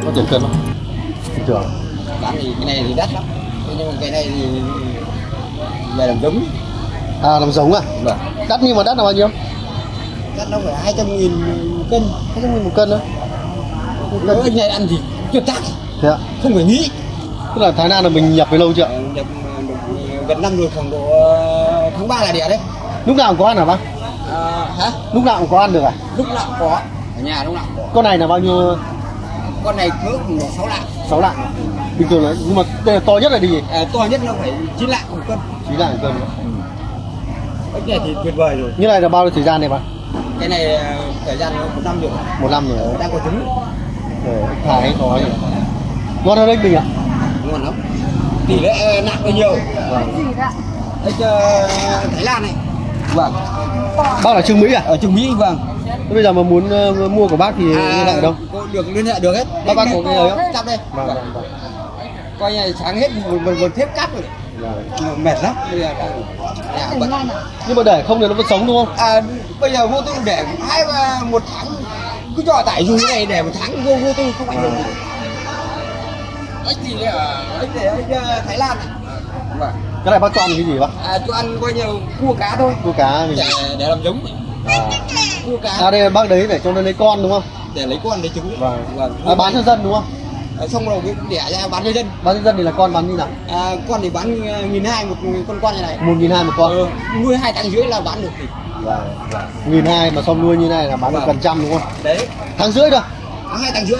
có tiền cân không? Bình thường. Bán thì cái này thì đắt lắm, nhưng mà cái này thì về làm giống. À, làm giống à? Vâng. Đắt nhưng mà đắt là bao nhiêu? Đắt nó phải 200.000 một cân. 200.000 một cân nữa. Nếu anh này ăn thì tuyệt tác. Thế ạ? Không phải nghĩ. Tức là Thái Lan là mình nhập về lâu chưa? Nhập gần năm rồi, khoảng độ tháng 3 là đẻ đấy. Lúc nào cũng có ăn hả bác? Hả? Lúc nào cũng có ăn được à? Lúc nào cũng có, ở nhà lúc nào cũng có. Con này là bao nhiêu? Con này cỡ 6 lạng. 6 lạng. Bình thường đấy, nhưng mà to nhất là đi gì? To nhất nó phải 9 lạng một cân. 9 lạng một cân. Cái này thì tuyệt vời rồi. Như này là bao nhiêu thời gian này bác? Cái này thời gian nó 1 năm rồi. 1 năm rồi. Đang có trứng. Thải hay có gì? Ngon hơn ếch mình ạ? Ngon lắm. Tỷ lệ nặng bao nhiêu? Vâng. Ếch Thái Lan này. Vâng. Bác là Trương Mỹ à? Ở Trương Mỹ, vâng. Thế bây giờ mà muốn mua của bác thì liên hệ ở đâu? Được, liên hệ được hết. Bác có cái ấy không? Chắp đây. Vâng, vâng, vâng. Coi như sáng hết một thép cắt rồi. Vâng. Mệt lắm. Bây giờ bận. Nhưng mà để không thì nó vẫn sống đúng không? Bây giờ vô tư để một tháng cứ cho tải dù này để một tháng vô tư không ảnh hưởng gì. Ếch gì đấy à? Ếch Thái Lan này. Vâng. Cái này bác cho ăn cái gì bác? Cho ăn coi như cua cá thôi. Cua cá mình. Để làm giống. Cua cá. Đây bác đấy để cho nó lấy con đúng không? Để lấy con lấy trứng. Vâng. Bán cho dân đúng không? Xong rồi cái đẻ ra bán cho dân. Bán cho dân thì là con bán như nào? Con thì bán 1.200 một con như này. 1.200 một con. Nuôi 2 tháng rưỡi là bán được thì. Vâng. 1.200 mà xong nuôi như này là bán được gần trăm đúng không? Đấy. Tháng rưỡi thôi. 2 tháng rưỡi.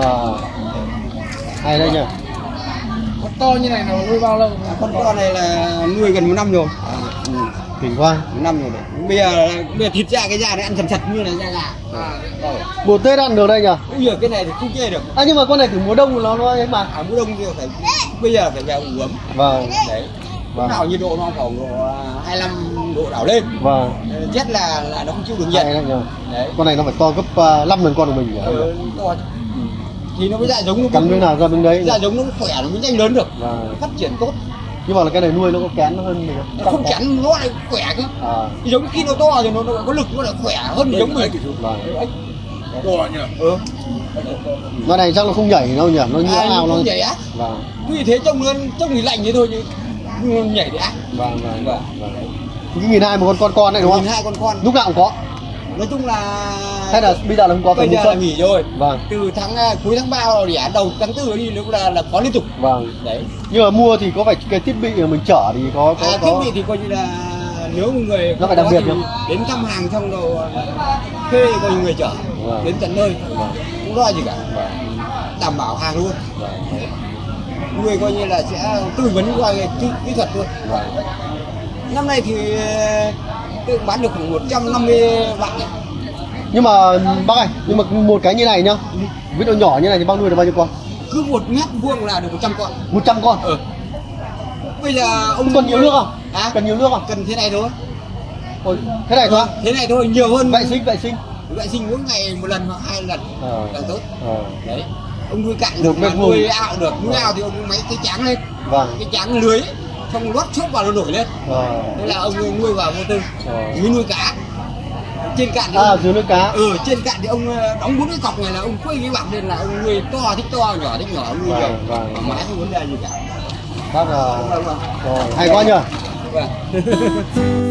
Hay đây nhỉ. Con to như này là nuôi bao lâu? Con to này là nuôi gần 1 năm rồi. Kinh quá. 1 năm rồi đấy. Bây giờ thịt da cái da này ăn chặt như là da gà. Mùa Tết ăn được đây nhỉ? Bây giờ cái này thì không chê được. Nhưng mà con này từ mùa đông nó ấy mà. Mùa đông thì phải bây giờ phải vào ủ ấm. Vâng. Đấy. Lúc nào nhiệt độ nó khoảng độ 25 độ đảo lên. Vâng. Rét là nó không chịu được nhiệt. Đấy. Con này nó phải to gấp 5 lần con của mình nhỉ? To. Thì nó mới dạ giống nó cắn miếng nào ra miếng đấy. Dạ giống nó khỏe, nó mới nhanh lớn được. Vâng. Phát triển tốt. Nhưng mà là cái này nuôi nó có kén hơn mình không? Không kén, nó lại khỏe cơ. Cái giống khi nó to thì nó có lực, nó lại khỏe hơn giống mình. Vâng. To nhỉ? Con này chắc nó không nhảy đâu nhỉ? Nó như nào nó không nhảy á? Vâng. Vì thế trông thì lạnh thế thôi nhưng nó nhảy thì ác. Vâng. Cái 1.200 một con này đúng không? 1.200 con. Lúc nào cũng có. Nói chung là hay là bây giờ là không có, bây giờ là nghỉ rồi. Vâng. Từ cuối tháng 3 vào đẻ đầu tháng 4 đi lúc là có liên tục. Vâng. Đấy. Nhưng mà mua thì có phải cái thiết bị mà mình chở thì có thiết bị thì coi như là nếu một người nó phải đặc biệt không? đến thăm hàng xong rồi thuê coi như người chở. Vâng. Đến tận nơi. Vâng. Không lo gì cả. Vâng. Đảm bảo hàng luôn. Vâng. Người coi như là sẽ tư vấn qua kỹ thuật luôn. Vâng. Năm nay thì tôi bán được khoảng 150 vạn. Nhưng mà bác ơi, nhưng mà một cái như này nhá, ví dụ nhỏ như này thì bác nuôi được bao nhiêu con? Cứ 1 mét vuông là được 100 con. 100 con? Bây giờ ông cần nhiều nước không? Cần nhiều nước không? Cần thế này thôi. Thế này thôi? Thế này thôi, nhiều hơn. Vệ sinh mỗi ngày 1 lần hoặc 2 lần càng tốt. Đấy. Ông nuôi cạn được, mà nuôi ao được. Nuôi ao thì ông máy cái tráng lên. Vâng. Cái tráng lưới, xong lót xốp vào nó nổi lên. Thế là ông nuôi vào vô tư. Nuôi cá. Trên cạn thì dưới nuôi cá. Trên cạn thì ông đóng 4 cái cọc này là ông quay cái bạc lên là ông nuôi to thích to, nhỏ thích nhỏ, nuôi nhiều. Mà không vấn đề gì cả. Bác là hay quá nhờ. Vâng.